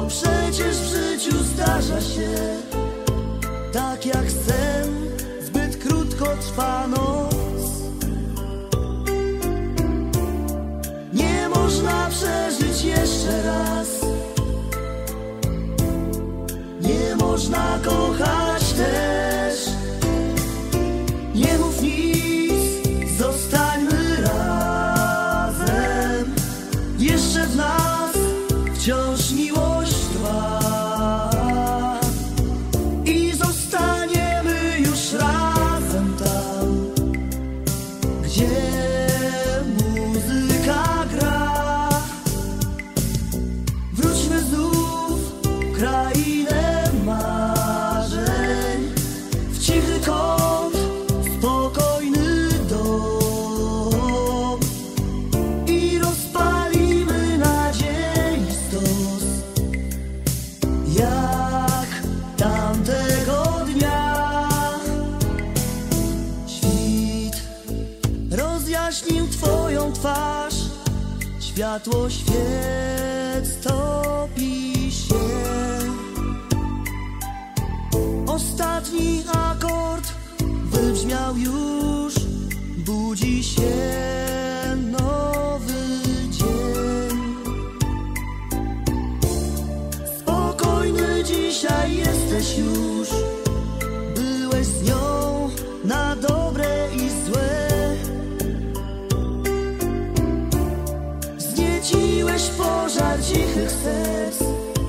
przecież w życiu zdarza się, tak jak sen, zbyt krótko trwa noc. Nie można przeżyć jeszcze raz, nie można kochać też. Nie mów nic, zostańmy razem. Jeszcze w nas wciąż miłość trwa i zostaniemy już razem tam, gdzie muzyka gra. Wróćmy znów w krainę marzeń, w cichy kąt, spokojny dom i rozpalimy nadziei stos, jak tamtego dnia. Świt rozjaśnił twoją twarz, światło świec topi się. Ostatni akord wybrzmiał już, budzi się nowy dzień. Spokojny dzisiaj jesteś już, byłeś z nią na dobre i złe. Wznieciłeś pożar cichych serc,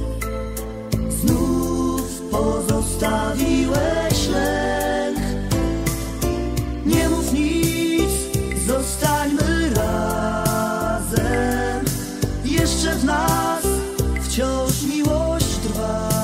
znów pozostawiłeś lęk. Nie mów nic, zostańmy razem. Jeszcze w nas wciąż miłość trwa.